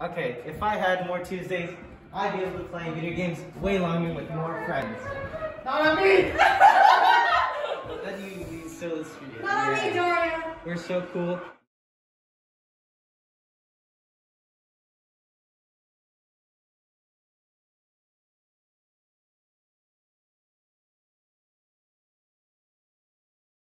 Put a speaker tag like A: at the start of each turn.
A: Okay, if I had more Tuesdays, I'd be able to play video games way longer with more friends.
B: Not on me!
A: Then you so screwed.
B: Not on me, Dorian!
A: We're so cool.